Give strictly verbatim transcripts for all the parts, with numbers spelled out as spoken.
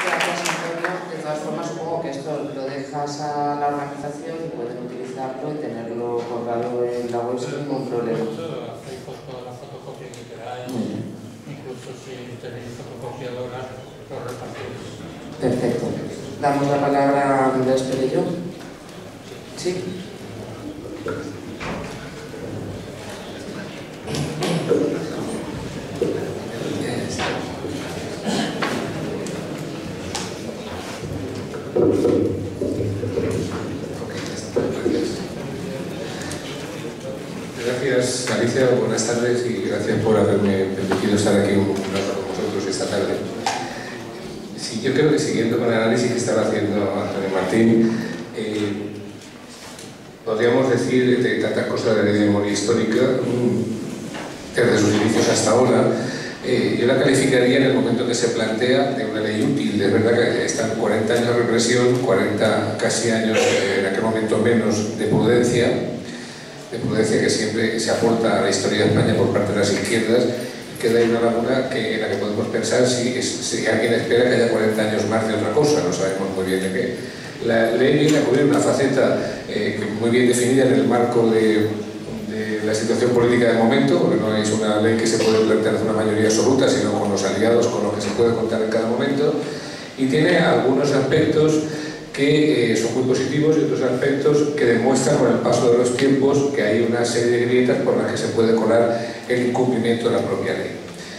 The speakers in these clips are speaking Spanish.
Gracias, Antonio. De todas formas, supongo que esto lo dejas a la organización y pueden utilizarlo y tenerlo colgado en la web sin ningún problema. Incluso hacéis todas las fotocopias que queráis, incluso si tenéis fotocopiadoras, lo repartís. Perfecto. Damos la palabra a Andrés Perello. Sí. Gracias, Alicia, buenas tardes y gracias por haberme permitido estar aquí un rato con vosotros esta tarde. Sí, yo creo que siguiendo con el análisis que estaba haciendo Antonio Martín, eh, podríamos decir de tantas cosas de la ley de memoria histórica, desde sus inicios hasta ahora. Eh, yo la calificaría en el momento que se plantea de una ley útil. Es verdad que están cuarenta años de represión, cuarenta casi años, eh, en aquel momento menos, de prudencia, de prudencia que siempre se aporta a la historia de España por parte de las izquierdas, y queda ahí una laguna que, en la que podemos pensar si, si alguien espera que haya cuarenta años más de otra cosa, no sabemos muy bien de qué. La ley viene a cubrir una faceta eh, muy bien definida en el marco de, de la situación política del momento, porque no es una ley que se puede plantear de una mayoría absoluta, sino con los aliados con los que se puede contar en cada momento, y tiene algunos aspectos que eh, son muy positivos y otros aspectos que demuestran con el paso de los tiempos que hay una serie de grietas por las que se puede colar el incumplimiento de la propia ley.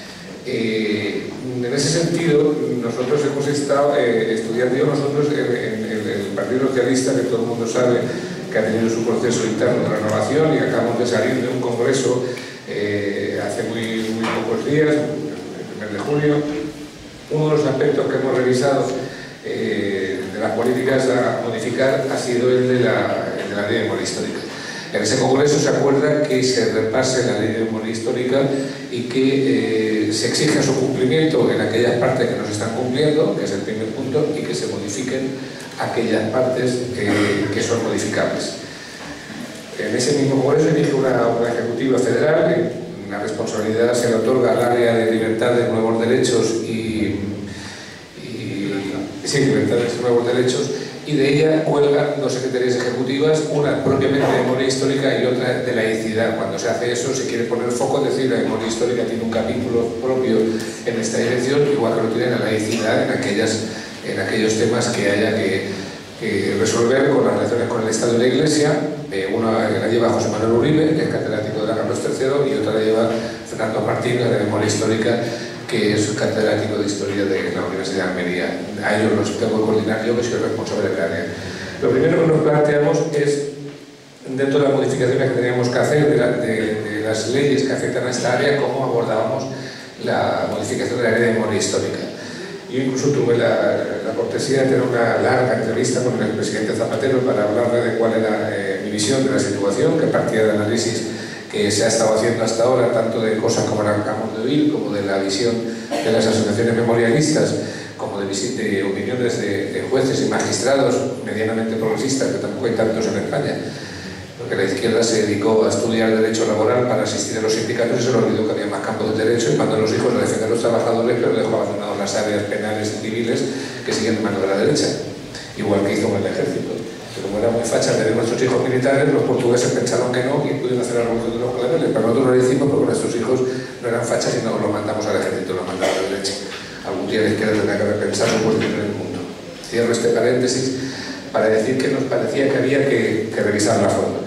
Eh, en ese sentido, nosotros hemos estado eh, estudiando nosotros en, en, en el Partido Socialista, que todo el mundo sabe que ha tenido su proceso interno de renovación y acabamos de salir de un congreso eh, hace muy, muy pocos días, el primer de julio. Uno de los aspectos que hemos revisado eh, de las políticas a modificar ha sido el de la, el de la ley de memoria histórica. En ese congreso se acuerda que se repase la ley de memoria histórica y que eh, se exija su cumplimiento en aquellas partes que no se están cumpliendo, que es el primer punto, y que se modifiquen aquellas partes eh, que son modificables. En ese mismo congreso elige una, una ejecutiva federal, que una responsabilidad se le otorga al área de libertades, nuevos derechos y, y sí, libertades y nuevos derechos, y de ella cuelgan dos secretarías ejecutivas, una propiamente de memoria histórica y otra de laicidad. Cuando se hace eso se quiere poner foco, es decir, la memoria histórica tiene un capítulo propio en esta dirección, igual que lo tiene la laicidad en, aquellas, en aquellos temas que haya que, que resolver con las relaciones con el Estado y la Iglesia. Eh, una la lleva José Manuel Uribe, que es catedrático de la Carlos tercero, y otra la lleva Fernando Martínez, de memoria histórica, que es catedrático de Historia de la Universidad de Almería. A ellos los tengo que coordinar yo, que soy responsable del área. Lo primero que nos planteamos es, dentro de las modificaciones que teníamos que hacer de, la, de, de las leyes que afectan a esta área, cómo abordábamos la modificación de la ley de memoria histórica. Yo incluso tuve la, la cortesía de tener una larga entrevista con el presidente Zapatero para hablarle de cuál era eh, mi visión de la situación, que partía del análisis que se ha estado haciendo hasta ahora, tanto de cosas como la acabamos de oír, como de la visión de las asociaciones memorialistas, como de, de opiniones de, de jueces y magistrados medianamente progresistas, que tampoco hay tantos en España, porque la izquierda se dedicó a estudiar derecho laboral para asistir a los sindicatos y se le olvidó que había más campos de derecho, y mandó a los hijos a defender a los trabajadores, pero dejó abandonados las áreas penales y civiles que siguen de mano de la derecha, igual que hizo con el ejército. Pero como era muy facha de nuestros hijos militares, los portugueses pensaron que no y pudieron hacer la revolución de los claveles, pero nosotros lo hicimos porque nuestros hijos no eran fachas y no los mandamos al ejército, los mandamos a la derecha. Algún día la izquierda tendrá que repensar su posición en el mundo. Cierro este paréntesis para decir que nos parecía que había que, que revisarla a fondo.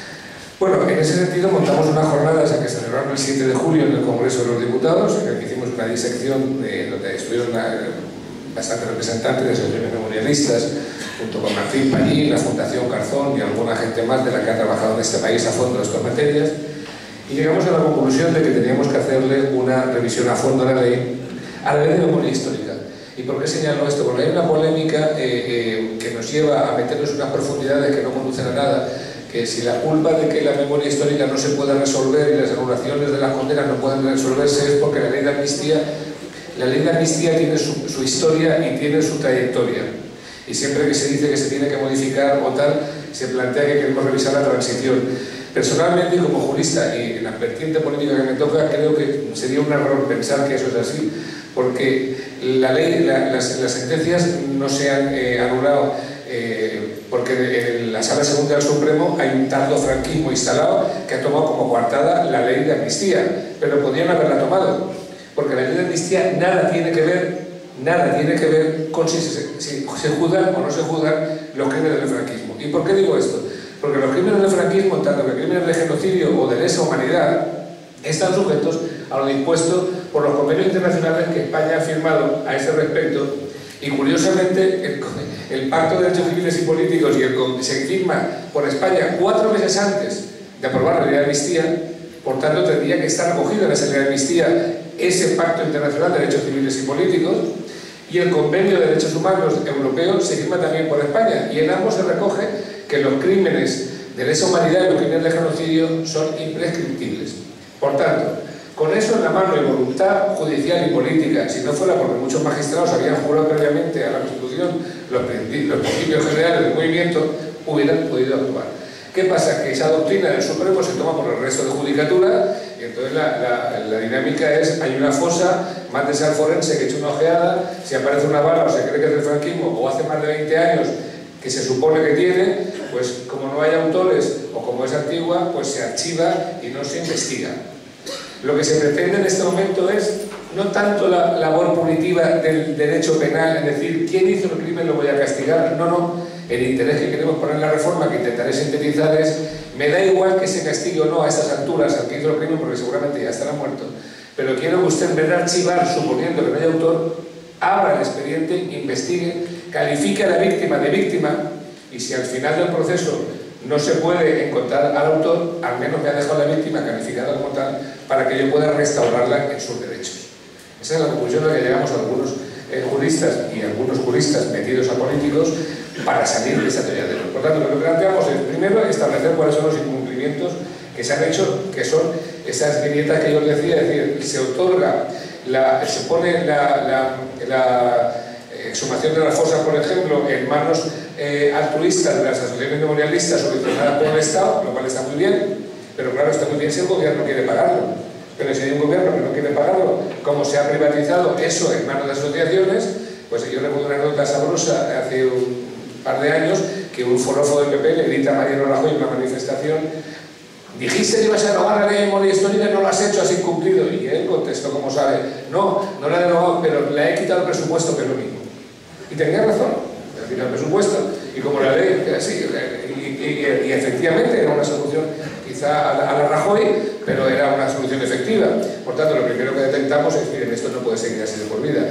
Bueno, en ese sentido montamos unas jornadas que se celebraron el siete de julio en el Congreso de los Diputados, en el que hicimos una disección de, donde estuvieron bastantes representantes de asociaciones memorialistas, junto con Martín Pallín, la Fundación Garzón y alguna gente más de la que ha trabajado en este país a fondo en estas materias, y llegamos a la conclusión de que teníamos que hacerle una revisión a fondo a la ley, a la ley de memoria histórica. ¿Y por qué señalo esto? Porque hay una polémica eh, eh, que nos lleva a meternos en unas profundidades que no conducen a nada, que si la culpa de que la memoria histórica no se pueda resolver y las anulaciones de las condenas no pueden resolverse es porque la ley de amnistía, la ley de amnistía tiene su, su historia y tiene su trayectoria. Y siempre que se dice que se tiene que modificar o tal, se plantea que queremos revisar la transición. Personalmente, y como jurista y en la vertiente política que me toca, creo que sería un error pensar que eso es así, porque la ley, la, las, las sentencias no se han eh, anulado eh, porque en la Sala Segunda del Supremo hay un tardo franquismo instalado que ha tomado como coartada la ley de amnistía, pero podían haberla tomado, porque la ley de amnistía nada tiene que ver, nada tiene que ver con si se, si se juzgan o no se juzgan los crímenes del franquismo. ¿Y por qué digo esto? Porque los crímenes del franquismo, tanto que crímenes de genocidio o de lesa humanidad, están sujetos a lo dispuesto por los convenios internacionales que España ha firmado a ese respecto, y curiosamente el, el Pacto de Derechos Civiles y Políticos y el, se firma por España cuatro meses antes de aprobar la ley de amnistía. Por tanto, tendría que estar recogido en esa ley de amnistía ese Pacto Internacional de Derechos Civiles y Políticos, y el Convenio de Derechos Humanos Europeo se firma también por España, y en ambos se recoge que los crímenes de lesa humanidad y los crímenes de genocidio son imprescriptibles. Por tanto, con eso en la mano y voluntad judicial y política, si no fuera porque muchos magistrados habían jurado previamente a la Constitución los, los principios generales del movimiento, hubieran podido actuar. ¿Qué pasa? Que esa doctrina del Supremo se toma por el resto de judicatura, y entonces la, la, la dinámica es: hay una fosa, mándese al forense que eche una ojeada, si aparece una bala o se cree que es del franquismo o hace más de veinte años que se supone que tiene, pues como no hay autores o como es antigua, pues se archiva y no se investiga. Lo que se pretende en este momento es no tanto la labor punitiva del derecho penal, es decir, quién hizo el crimen lo voy a castigar, no, no, el interés que queremos poner en la reforma, que intentaré sintetizar, es: me da igual que se castigue o no a estas alturas al que hizo el crimen, porque seguramente ya estará muerto, pero quiero que usted, en vez de archivar suponiendo que no hay autor, abra el expediente, investigue, califique a la víctima de víctima, y si al final del proceso no se puede encontrar al autor, al menos me ha dejado la víctima calificada como tal para que yo pueda restaurarla en sus derechos. Esa es la conclusión a la que llegamos algunos eh, juristas y algunos juristas metidos a políticos para salir de esta teoría de error. Por tanto, lo que planteamos es, primero, establecer cuáles son los incumplimientos que se han hecho, que son esas viñetas que yo les decía, es decir, se otorga, la, se pone la, la, la exhumación de las fosas, por ejemplo, en manos eh, altruistas de las asociaciones memorialistas subvencionadas por el Estado, lo cual está muy bien, pero claro, está muy bien si el gobierno quiere pagarlo. Pero si hay un gobierno que no quiere pagarlo, como se ha privatizado eso en manos de asociaciones, pues yo recuerdo una anécdota sabrosa hace un par de años, que un forofo del P P le grita a Mariano Rajoy en una manifestación: dijiste que ibas a derogar la ley de memoria histórica y no lo has hecho, has incumplido. Y él contestó, como sabe: no, no la he derogado, pero le he quitado el presupuesto, que es lo mismo. Y tenía razón, le he quitado el presupuesto, y como la ley, así, y, y, y efectivamente era una solución quizá a la, a la Rajoy, pero era una solución efectiva. Por tanto, lo primero que detectamos es: miren, esto no puede seguir así de por vida.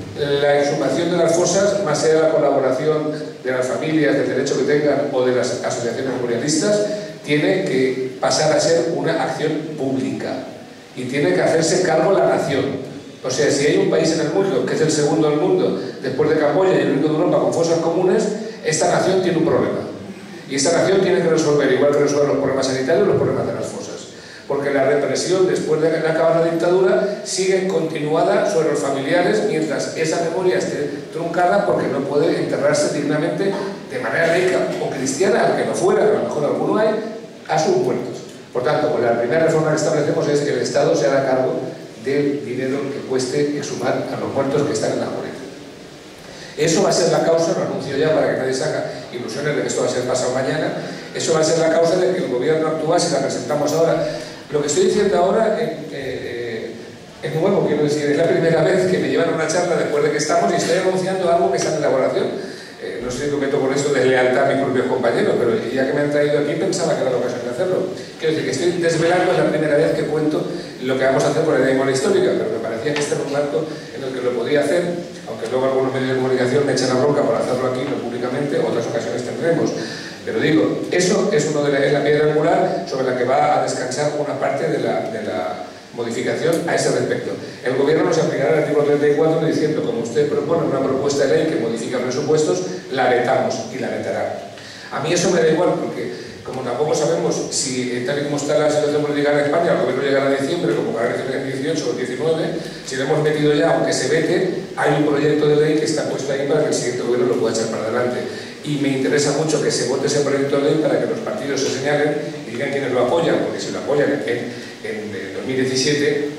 La exhumación de las fosas, más allá de la colaboración de las familias, del derecho que tengan o de las asociaciones memorialistas, tiene que pasar a ser una acción pública y tiene que hacerse cargo la nación. O sea, si hay un país en el mundo que es el segundo del mundo después de Camboya y el único de Europa con fosas comunes, esta nación tiene un problema. Y esta nación tiene que resolver, igual que resolver los problemas sanitarios, los problemas de las fosas. Porque la represión, después de acabar la dictadura, sigue continuada sobre los familiares mientras esa memoria esté truncada, porque no puede enterrarse dignamente de manera laica o cristiana, aunque no fuera, que a lo mejor alguno hay, a sus muertos. Por tanto, pues la primera reforma que establecemos es que el Estado se haga cargo del dinero que cueste exhumar a los muertos que están en la morena. Eso va a ser la causa, lo anuncio ya para que nadie saca ilusiones de que esto va a ser pasado mañana, eso va a ser la causa de que el gobierno actúe si la presentamos ahora. Lo que estoy diciendo ahora eh, eh, es nuevo, quiero decir, es la primera vez que me llevan a una charla después de que estamos y estoy anunciando algo que está en elaboración. Eh, no sé si cometo por eso deslealtad a mis propios compañeros, pero ya que me han traído aquí pensaba que era la ocasión de hacerlo. Quiero decir que estoy desvelando, es la primera vez que cuento lo que vamos a hacer con la ley de memoria histórica, pero me parecía que este era un marco en el que lo podía hacer, aunque luego algunos medios de comunicación me echan la bronca por hacerlo aquí, no públicamente, otras ocasiones tendremos. Pero digo, eso es, uno de la, es la piedra angular sobre la que va a descansar una parte de la, de la modificación a ese respecto. El gobierno nos aplicará el artículo treinta y cuatro diciendo: como usted propone una propuesta de ley que modifica presupuestos, la vetamos, y la vetará. A mí eso me da igual, porque como tampoco sabemos si, tal y como está la situación política en España, el gobierno llegará a diciembre, como para el dieciocho o diecinueve, si lo hemos metido ya, aunque se vete, hay un proyecto de ley que está puesto ahí para que el siguiente gobierno lo pueda echar para adelante. Y me interesa mucho que se vote ese proyecto de ley para que los partidos se señalen y digan quiénes lo apoyan, porque si lo apoyan en, en, en dos mil diecisiete lo tendrán que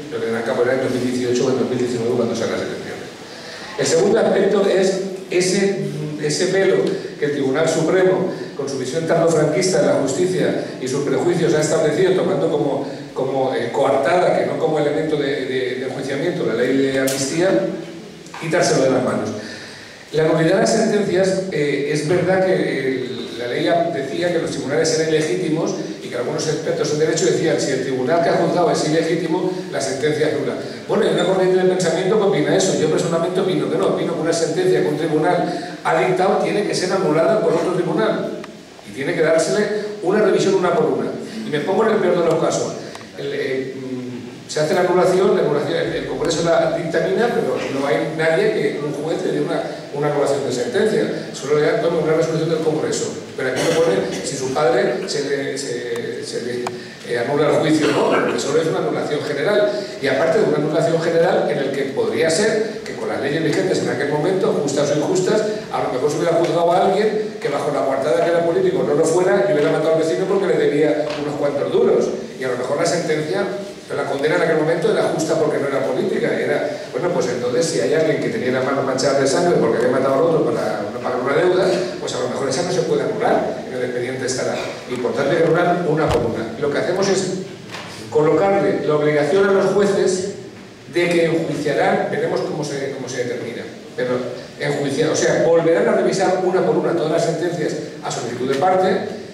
cabo en el dos mil dieciocho o en dos mil diecinueve cuando sean las elecciones. El segundo aspecto es ese, ese velo que el Tribunal Supremo, con su visión tardofranquista de la justicia y sus prejuicios, ha establecido, tomando como, como eh, coartada, que no como elemento de, de, de enjuiciamiento, la ley de amnistía, quitárselo de las manos. La nulidad de las sentencias, eh, es verdad que eh, la ley decía que los tribunales eran ilegítimos y que algunos expertos en derecho decían que si el tribunal que ha juzgado es ilegítimo, la sentencia es nula. Bueno, hay una corriente de pensamiento que opina eso. Yo personalmente opino que no, opino que una sentencia que un tribunal ha dictado tiene que ser anulada por otro tribunal y tiene que dársele una revisión una por una. Y me pongo en el peor de los casos. El, eh, se hace la anulación, la anulación, el Congreso la dictamina, pero no hay nadie que un juez le dé una, una anulación de sentencia. Solo le toma una resolución del Congreso. Pero aquí me pone si su padre se le, se, se le eh, anula el juicio o no, porque solo es una anulación general. Y aparte de una anulación general en el que podría ser que con las leyes vigentes en aquel momento, justas o injustas, a lo mejor se hubiera juzgado a alguien que bajo la coartada que era político no lo fuera y hubiera matado al vecino porque le debía unos cuantos duros. Y a lo mejor la sentencia, la condena en aquel momento era justa porque no era política. Era, bueno, pues entonces si hay alguien que tenía las manos manchadas de sangre porque había matado al otro para no pagar una deuda, pues a lo mejor esa no se puede anular, en el expediente estará. Importante que anular una por una. Lo que hacemos es colocarle la obligación a los jueces de que enjuiciarán, veremos cómo se, cómo se determina, pero enjuiciar, o sea, volverán a revisar una por una todas las sentencias a solicitud de parte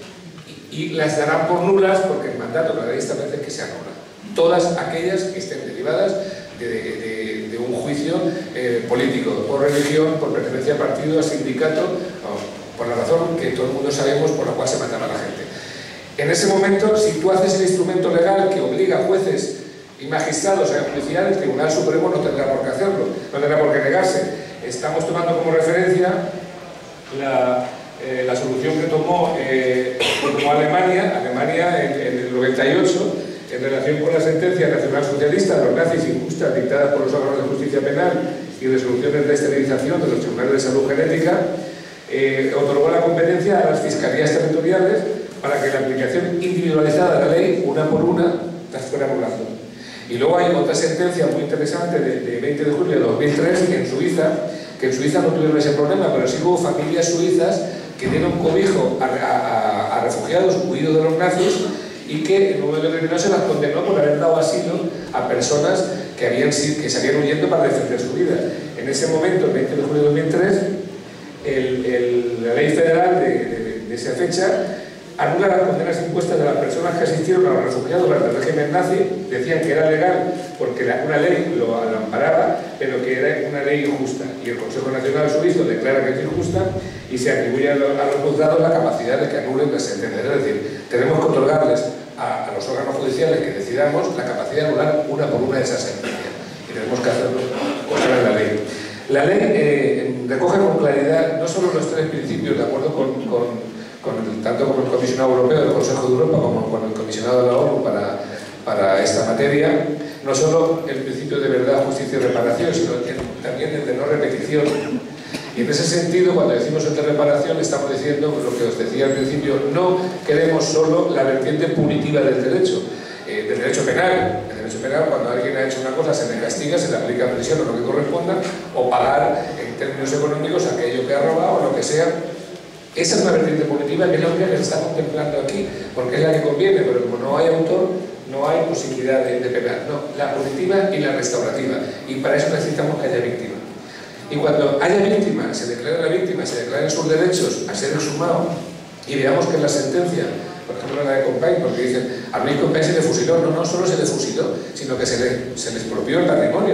y, y las darán por nulas porque el mandato de la ley establece que se anula. Todas aquellas que estén derivadas de, de, de un juicio eh, político, por religión, por pertenencia a partido, a sindicato, o por la razón que todo el mundo sabemos por la cual se mataba a la gente. En ese momento, si tú haces el instrumento legal que obliga a jueces y magistrados a enjuiciar, el Tribunal Supremo no tendrá por qué hacerlo, no tendrá por qué negarse. Estamos tomando como referencia la, eh, la solución que tomó, eh, que tomó Alemania, Alemania en, en el noventa y ocho, en relación con la sentencia nacional socialista de los nazis injustas dictadas por los órganos de justicia penal y resoluciones de esterilización de los tribunales de salud genética, eh, otorgó la competencia a las fiscalías territoriales para que la aplicación individualizada de la ley, una por una, las fuera anulando. Y luego hay otra sentencia muy interesante de, de veinte de julio de dos mil tres en Suiza, que en Suiza no tuvieron ese problema, pero sí hubo familias suizas que dieron cobijo a, a, a refugiados huidos de los nazis y que en un momento determinado se las condenó por haber dado asilo a personas que, habían, que salían huyendo para defender su vida. En ese momento, el veinte de julio de dos mil tres, el, el, la ley federal de, de, de esa fecha anula las condenas impuestas de las personas que asistieron a los refugiados durante el régimen nazi. Decían que era legal porque una ley lo, lo amparaba, pero que era una ley injusta. Y el Consejo Nacional Suizo declara que es injusta y se atribuye a los, a los juzgados la capacidad de que anulen las sentencias. Es decir, tenemos que otorgarles a, a los órganos judiciales que decidamos la capacidad de anular una por una de esas sentencias. Y tenemos que hacerlo contra la ley. La ley eh, recoge con claridad no solo los tres principios, de acuerdo con, con, con el, tanto con el Comisionado Europeo del Consejo de Europa como con el Comisionado de la ONU para, para esta materia, no solo el principio de verdad, justicia y reparación, sino también el de no repetición. Y en ese sentido, cuando decimos el de reparación, estamos diciendo lo que os decía al principio, no queremos solo la vertiente punitiva del derecho, eh, del derecho penal. El derecho penal, cuando alguien ha hecho una cosa, se le castiga, se le aplica prisión o lo que corresponda, o pagar en términos económicos aquello que ha robado o lo que sea. Esa es una vertiente punitiva que es la única que se está contemplando aquí, porque es la que conviene, pero como no hay autor, no hay posibilidad de, de penar. No, la punitiva y la restaurativa. Y para eso necesitamos que haya víctima. Y cuando haya víctima, se declare la víctima, se declaren sus derechos a ser exhumado, y veamos que en la sentencia, por ejemplo la de Compain, porque dicen, a Luis Compain se le fusiló, no, no solo se le fusiló, sino que se le, se le expropió el patrimonio.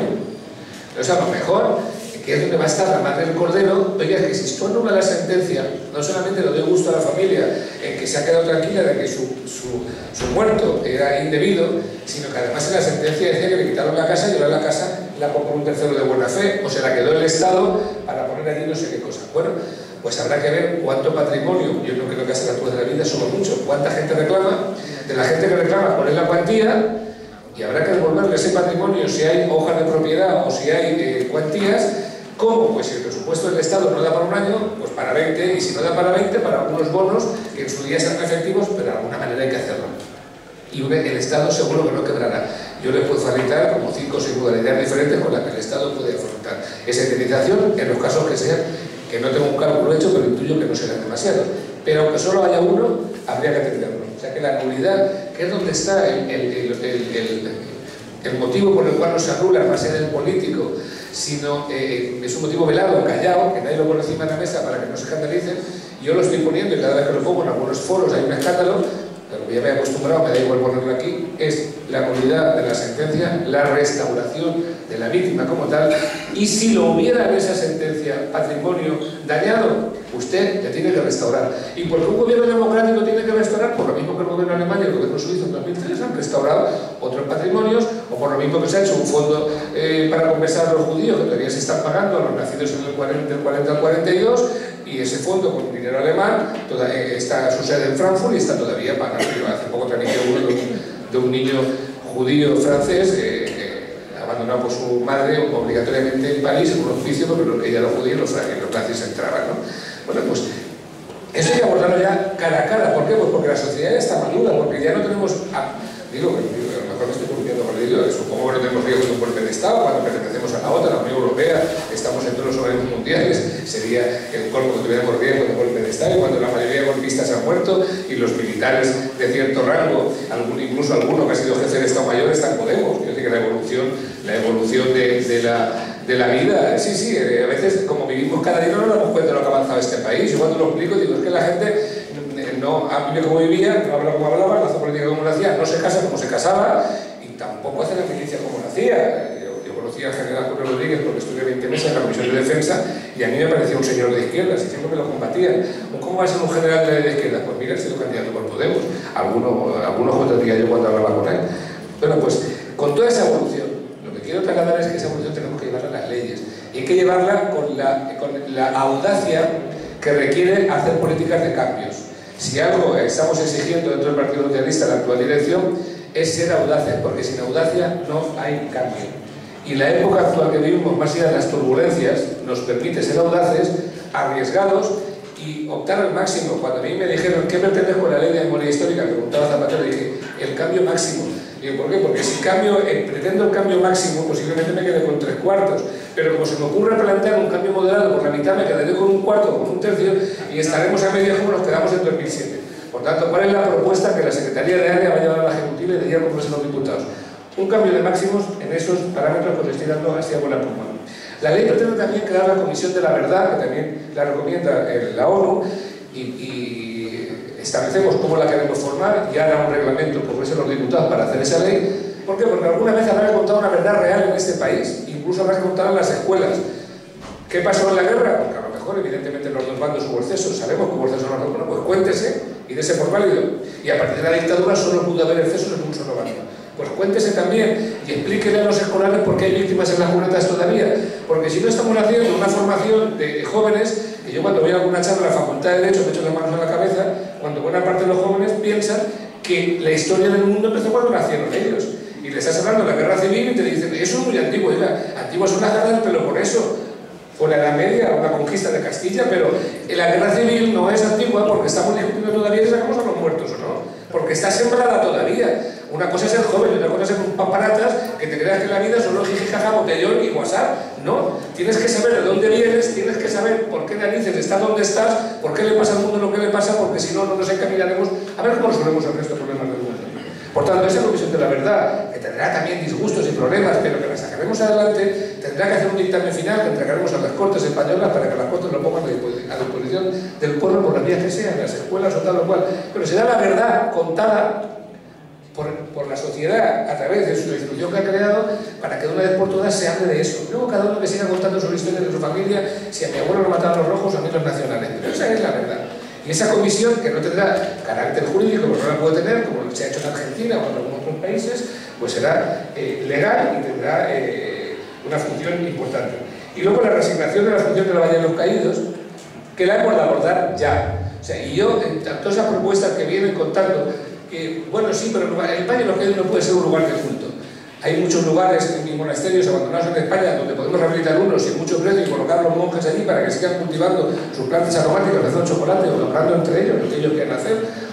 O sea, lo mejor, que es donde va a estar la madre del cordero, oiga, que si esto anula la sentencia, no solamente lo dio gusto a la familia, en que se ha quedado tranquila de que su, su, su muerto era indebido, sino que además en la sentencia decía que le quitaron la casa y ahora la casa la compró un tercero de buena fe, o se la quedó el Estado para poner allí no sé qué cosa. Bueno, pues habrá que ver cuánto patrimonio, yo no creo que a esta altura de la vida somos muchos, cuánta gente reclama, de la gente que reclama poner la cuantía, y habrá que devolverle ese patrimonio si hay hojas de propiedad o si hay eh, cuantías. ¿Cómo? Pues si el presupuesto del Estado no da para un año, pues para veinte, y si no da para veinte, para algunos bonos que en su día serán efectivos, pero de alguna manera hay que hacerlo. y un, el Estado seguro que no quebrará. Yo les puedo facilitar como cinco o seis modalidades diferentes con las que el Estado puede afrontar esa indemnización en los casos que sean, que no tengo un cálculo hecho, pero intuyo que no serán demasiados. Pero aunque solo haya uno, habría que atenderlo. O sea que la nulidad, que es donde está el, el, el, el, el, el motivo por el cual no se anula más allá del político, sino eh, es un motivo velado, callado, que nadie lo pone encima de la mesa para que no se escandalicen. Yo lo estoy poniendo y cada vez que lo pongo en algunos foros hay un escándalo, pero ya me he acostumbrado, me da igual ponerlo aquí, es la nulidad de la sentencia, la restauración de la víctima como tal, y si lo hubiera en esa sentencia patrimonio dañado, usted le tiene que restaurar. ¿Y por qué un gobierno democrático tiene que restaurar? Por lo mismo que el gobierno alemán y el gobierno suizo en dos mil tres han restaurado otros patrimonios, o por lo mismo que se ha hecho un fondo eh, para compensar a los judíos que todavía se están pagando a los nacidos en el cuarenta, del cuarenta al cuarenta y dos, y ese fondo con dinero alemán toda, eh, está su sede en Frankfurt y está todavía pagando. Hace poco también uno de un, de un niño judío francés eh, eh, abandonado por su madre obligatoriamente en París en un hospicio porque ella era judía y los, los nazis entraban, ¿no? Bueno, pues eso hay que abordarlo ya cara a cara. ¿Por qué? Pues porque la sociedad está madura, porque ya no tenemos... Ah, digo, digo, a lo mejor me estoy cumpliendo con ello, supongo que no tenemos riesgo de un golpe de Estado cuando pertenecemos a la OTAN, a la Unión Europea, estamos en todos los organismos mundiales, sería el colmo que tuviéramos riesgo de golpe de Estado, y cuando la mayoría de golpistas han muerto y los militares de cierto rango, algún, incluso alguno que ha sido jefe de Estado Mayor, está en Podemos. Yo digo que la evolución, la evolución de, de, la, de la vida, sí, sí, a veces como vivimos cada día no nos damos cuenta de lo que ha avanzado este país. Yo cuando lo explico digo, es que la gente no vive como vivía, no habla como hablaba, no hace política como lo hacía, no se casa como se casaba y tampoco hace la milicia como lo hacía. Yo, yo conocía al general Julio Rodríguez porque estuve veinte meses en la Comisión de Defensa y a mí me parecía un señor de izquierdas y siempre me lo combatían. ¿Cómo va a ser un general de izquierdas? Pues mira, ha sido candidato por Podemos. Algunos alguno contratía yo cuando hablaba con él. Bueno, pues con toda esa evolución, lo que quiero trasladar es que esa evolución tenemos que llevarla a las leyes y hay que llevarla con la, con la audacia que requiere hacer políticas de cambios. Si algo estamos exigiendo dentro del Partido Socialista, la actual dirección, es ser audaces, porque sin audacia no hay cambio. Y la época actual que vivimos, más allá de las turbulencias, nos permite ser audaces, arriesgados y optar al máximo. Cuando a mí me dijeron, ¿qué pretendes con la ley de memoria histórica? Preguntaba Zapatero, dije, el cambio máximo. Digo, ¿por qué? Porque si cambio, eh, pretendo el cambio máximo, posiblemente me quede con tres cuartos. Pero como se me ocurre plantear un cambio moderado por la mitad, me quedaré con un cuarto o con un tercio y estaremos a medio como nos quedamos en dos mil siete. Por tanto, ¿cuál es la propuesta que la Secretaría de Área va a llevar a la Ejecutiva y de día al Congreso de los Diputados? Un cambio de máximos en esos parámetros que os estoy dando hacia por la pluma. La ley pretende también crear la Comisión de la Verdad, que también la recomienda la ONU, y, y establecemos cómo la queremos formar y hará un reglamento por Congreso de los Diputados para hacer esa ley. ¿Por qué? Porque alguna vez habrá que contar una verdad real en este país, incluso habrá que contar en las escuelas. ¿Qué pasó en la guerra? Porque a lo mejor, evidentemente, los dos bandos hubo excesos, sabemos que hubo excesos en los dos, bueno, pues cuéntese y dése por válido. Y a partir de la dictadura solo pudo haber excesos en un solo bando. Pues cuéntese también y explíquele a los escolares por qué hay víctimas en las cunetas todavía. Porque si no estamos haciendo una formación de jóvenes, que yo cuando voy a alguna charla en la Facultad de Derecho me echo las manos en la cabeza, cuando buena parte de los jóvenes piensan que la historia del mundo empezó cuando nacieron ellos. Y le estás hablando de la guerra civil y te dicen, eso es muy antiguo. Diga, antiguas son las guerras, pero por eso. Fue la Edad Media, una conquista de Castilla, pero la guerra civil no es antigua porque estamos discutiendo todavía si sacamos a los muertos o no. Porque está sembrada todavía. Una cosa es ser joven y otra cosa es ser un paparatas que te creas que la vida es solo jijijaja, botellón y WhatsApp. No, tienes que saber de dónde vienes, tienes que saber por qué narices estás donde estás, por qué le pasa al mundo lo que le pasa, porque si no, no nos encaminaremos a ver cómo resolvemos el resto de problemas del mundo. Por tanto, esa Comisión de la Verdad, que tendrá también disgustos y problemas, pero que la sacaremos adelante, tendrá que hacer un dictamen final que entregaremos a las Cortes españolas para que las Cortes lo pongan a disposición del pueblo por las vías que sean, en las escuelas o tal o cual. Pero será la verdad contada por, por la sociedad a través de su institución que ha creado para que de una vez por todas se hable de eso. Luego cada uno que siga contando sobre la historia de su familia, si a mi abuelo lo mataron los rojos, a mí los nacionales. Pero esa es la verdad. Y esa comisión, que no tendrá carácter jurídico, como no la puede tener, como se ha hecho en Argentina o en algunos otros países, pues será eh, legal y tendrá eh, una función importante. Y luego la resignación de la función de la Valle de los Caídos, que la hemos de abordar ya. O sea, y yo, en todas esas propuestas que vienen contando, que, bueno, sí, pero el Valle de los Caídos no puede ser un lugar de culto. Hay muchos lugares y monasterios abandonados en España donde podemos rehabilitar unos sin mucho precio y colocar a los monjes allí para que sigan cultivando sus plantas aromáticas, haciendo chocolate o labrando entre ellos lo que ellos quieran hacer,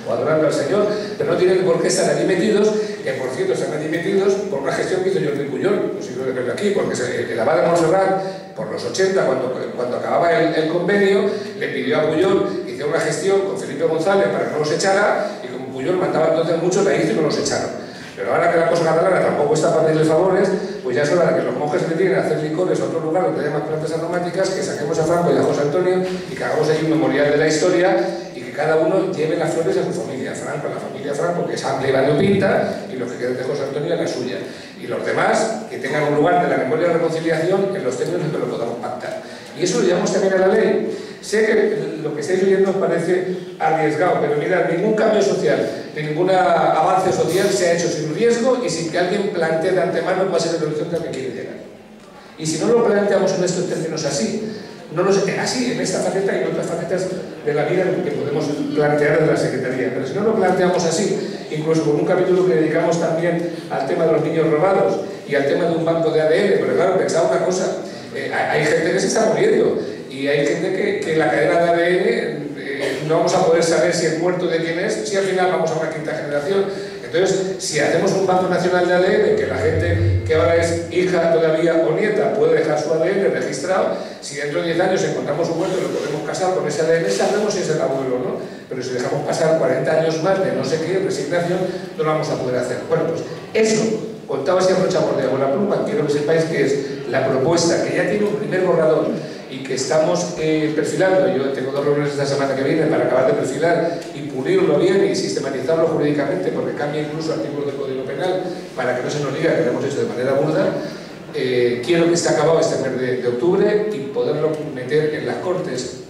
o adorando al Señor, pero no tienen por qué estar allí metidos, que por cierto están allí metidos por una gestión que hizo Jordi Pujol, pues si lo de aquí, porque se, el abad de Montserrat, por los ochenta, cuando, cuando acababa el, el convenio, le pidió a Pujol que hiciera una gestión con Felipe González para que no los echara, y como Pujol mandaba entonces mucho, la hizo y no los echaron. Pero ahora que la cosa catalana tampoco está para pedirle favores, pues ya es hora de que los monjes se tienen a hacer licores a otro lugar donde haya más plantas aromáticas, que saquemos a Franco y a José Antonio y que hagamos ahí un memorial de la historia y que cada uno lleve las flores a su familia. Franco, la familia Franco, que es amplia y variopinta, y los que queden de José Antonio a la suya. Y los demás, que tengan un lugar de la memoria de la reconciliación en los términos en que lo podamos pactar. Y eso lo llevamos también a la ley. Sé que lo que estáis oyendo os parece arriesgado, pero mirad, ningún cambio social, ningún avance social se ha hecho sin riesgo y sin que alguien plantee de antemano cuál es el horizonte al que quiere llegar. Y si no lo planteamos en estos términos así, no lo sé, así, en esta faceta y en otras facetas de la vida que podemos plantear desde la Secretaría, pero si no lo planteamos así, incluso con un capítulo que dedicamos también al tema de los niños robados y al tema de un banco de A D N, pero claro, pensad una cosa, eh, hay gente que se está muriendo y hay gente que, que la cadena de A D N eh, no vamos a poder saber si es muerto de quién es, si al final vamos a una quinta generación. Entonces, si hacemos un Banco Nacional de A D N, que la gente que ahora es hija todavía o nieta puede dejar su A D N registrado, si dentro de diez años encontramos un muerto y lo podemos casar con ese A D N, sabremos si es el abuelo o no. Pero si dejamos pasar cuarenta años más de no sé qué resignación, no lo vamos a poder hacer. Bueno, pues eso, contaba ese brochapordeo con la pluma, quiero que sepáis que es la propuesta, que ya tiene un primer borrador y que estamos eh, perfilando. Yo tengo dos reuniones esta semana que viene para acabar de perfilar y pulirlo bien y sistematizarlo jurídicamente, porque cambia incluso artículos del Código Penal para que no se nos diga que lo hemos hecho de manera burda. Eh, quiero que esté acabado este mes de, de octubre y poderlo meter en las Cortes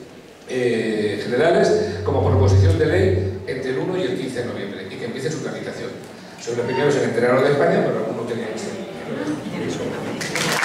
eh, Generales como proposición de ley entre el uno y el quince de noviembre y que empiece su tramitación. Soy los primeros en enterarlo de España, pero algunos tenían que ser.